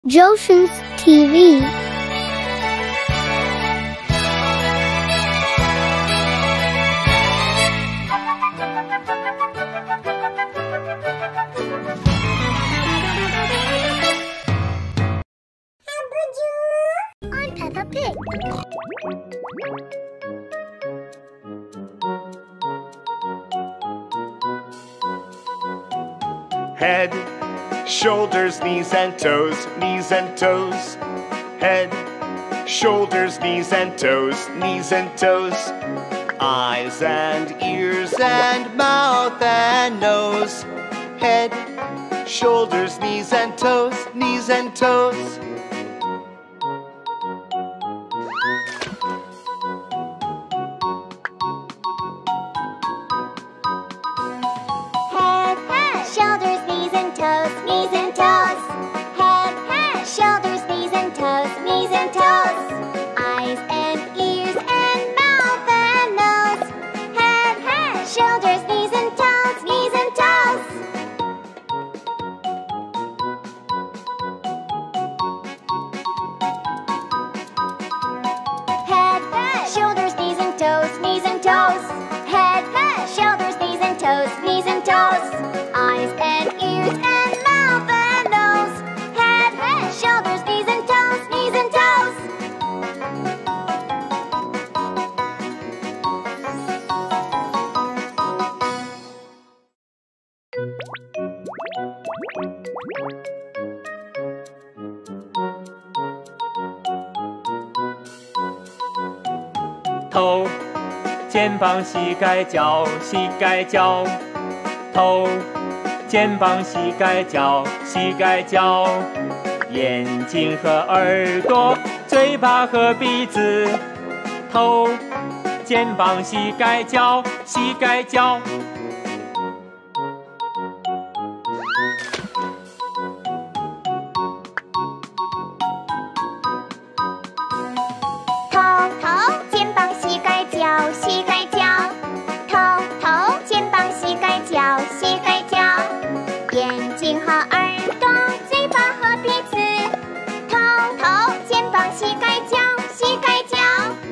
Joshuns TV. I'm Peppa Pig. Head, shoulders, knees and toes, knees and toes. Head, shoulders, knees and toes, knees and toes. Eyes and ears and mouth and nose. Head, shoulders, knees and toes, knees and toes. Shoulders, knees and toes, knees and toes. Head, shoulders, knees and toes, knees and toes. Eyes and ears and mouth and nose. Head, shoulders, knees and toes, knees and toes. Head, shoulders, knees and toes, knees and toes. Head, shoulders, knees and toes, knees and toes. Eyes and ears and mouth and nose. Head, shoulders, knees and toes, knees and toes. 头、肩膀、膝盖、脚、膝盖、脚。头、肩膀、膝盖、脚、膝盖、脚。眼睛和耳朵，嘴巴和鼻子。头、肩膀、膝盖、脚、膝盖、脚。 头、肩膀、膝盖、脚、膝盖、脚。头、肩膀、膝盖、脚、膝盖、脚。眼睛和耳朵，嘴巴和鼻子。头、肩膀、膝盖、脚、膝盖、脚。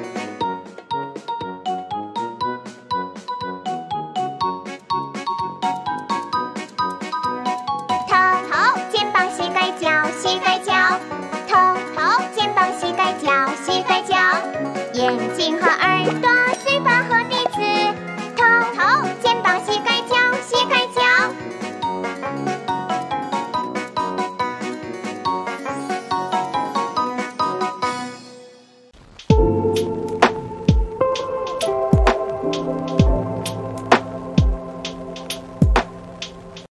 头、肩膀、膝盖、脚、膝盖、脚。头、肩膀、膝盖、脚、膝盖、脚。眼睛和